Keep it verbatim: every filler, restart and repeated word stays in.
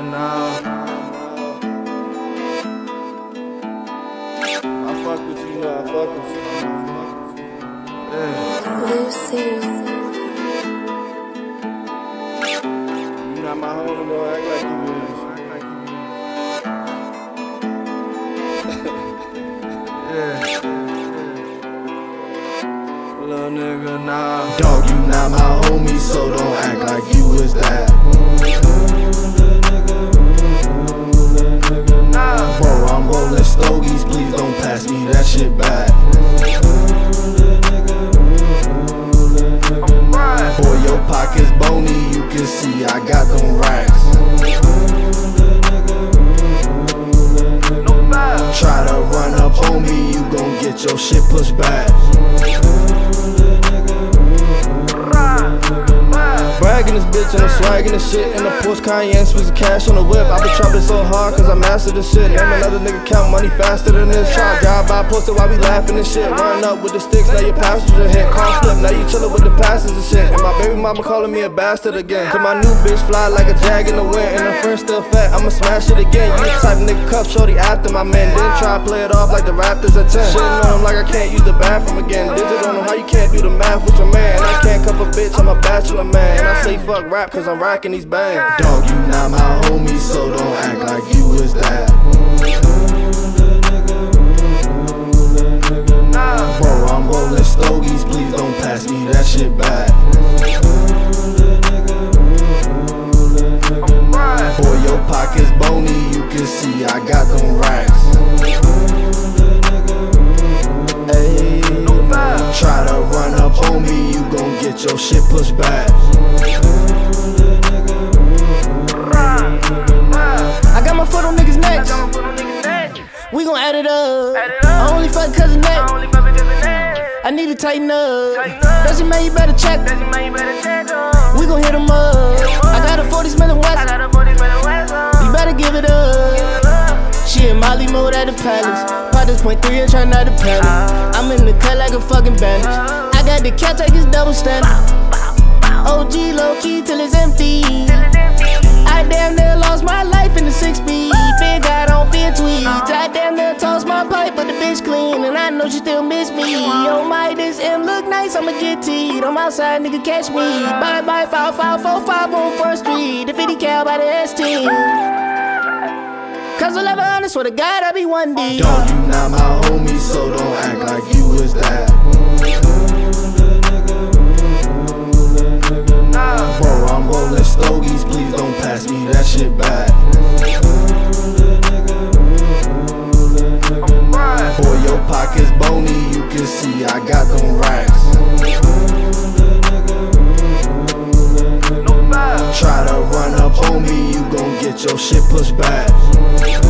nah. I fuck with you, nah, I fuck with you. Yeah. Lucy. You not my homie, though, act like you is. Yeah. Little nigga, nah. Dog, you not my homie, so don't act like you is that. Bro, I'm rolling stogies, please don't pass me that shit back. Boy, your pockets bony, you can see I got them racks. Try to run up on me, you gon' get your shit pushed back. Bragging this bitch and I'm swagging this shit. In the Porsche Cayenne, squeeze the cash on the whip. I been trapping so hard cause I mastered this shit. Name another nigga count money faster than this. Try to drive by, posted while we laughing and shit. Run up with the sticks, now your passenger hit. Car flip, now you chillin' with the passenger shit. And my baby mama calling me a bastard again. Cause my new bitch fly like a jag in the wind. And her friend still fat, I'ma smash it again. You the type of nigga cuff shorty after my man. Then try to play it off like the Raptors at ten. Shitting on him like I can't use the bathroom again. Digit on him how you can't do the math with your man. I can't cuff a bitch, I'm a bachelor man. And I say fuck rap cause I'm racking these bangs. Dog, you not my homie, so don't act like you is that. Bro, I'm rolling stogies, please don't pass me that shit back. Boy, your pockets bony, you can see I got them racks. Ayy, try to run up on me, you gon' get your shit pushed back. I got my foot on niggas' necks. We gon' add it up. I only fuck cause of neck. I need to tighten up. That's it, man, you better check. We gon' hit 'em up. I got a forty smelling west. You better give it up. She in Molly mode at the palace. Partners point three and try not to panic. I'm in the cut like a fucking bandage. I got the cat take his double standard. O G low key till it's empty. I damn near lost my life in the six speed. Big I don't fear tweets. I damn near tossed my pipe, but the bitch clean, and I know she still miss me. Oh my, this M look nice, I'ma get teed. I'm outside, nigga, catch me. Bye bye, five five four five on First Street. The fifty cal by the S T. Cause eleven hundred, swear to God, I be one D. Dog, you not my homie, so don't act like you is that. Bro, I'm rolling stogies, please don't pass me that shit back. Boy, your pockets bony, you can see I got them racks. Try to run up on me, you gon' get your shit pushed back.